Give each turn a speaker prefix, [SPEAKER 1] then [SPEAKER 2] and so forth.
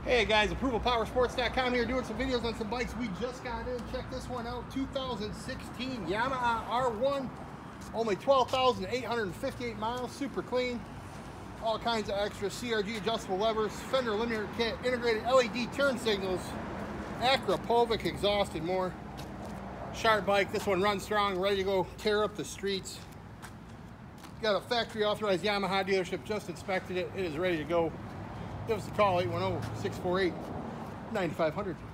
[SPEAKER 1] Hey guys, ApprovalPowersports.com here doing some videos on some bikes we just got in. Check this one out, 2016 Yamaha R1, only 12,858 miles, super clean. All kinds of extras, CRG adjustable levers, fender eliminator kit, integrated LED turn signals, Akrapovic exhaust and more. Sharp bike, this one runs strong, ready to go tear up the streets. Got a factory authorized Yamaha dealership, just inspected it, it is ready to go. Give us a call, 810-648-9500.